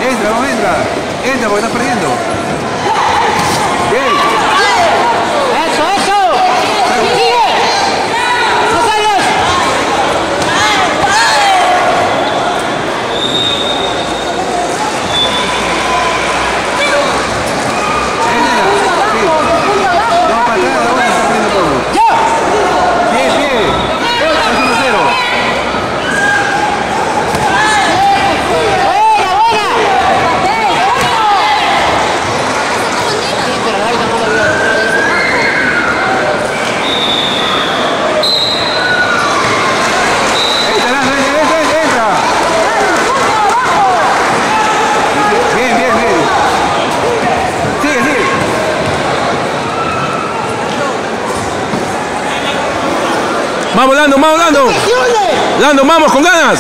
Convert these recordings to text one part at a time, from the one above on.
Entra, no entra. Entra porque estás perdiendo. Bien. Eso, eso. Sigue. No salgas. No, para atrás, ahora está perdiendo todo. ¡Ya! Bien, bien. Es 1-0. ¡Buena, buena! Pero ahorita no lo veo. Entra, entra. Bien, bien, bien. Sigue, sigue. Vamos, Lando, vamos, Lando. Lando, vamos, con ganas.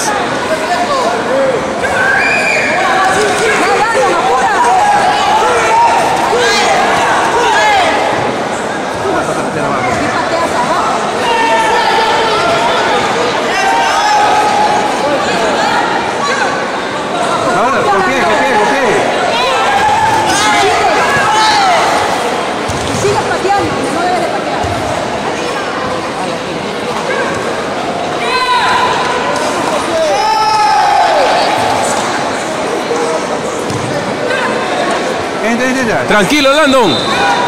Ahora, con pie. Sigue pateando, no debe de patear. Entra. Tranquilo, Landon.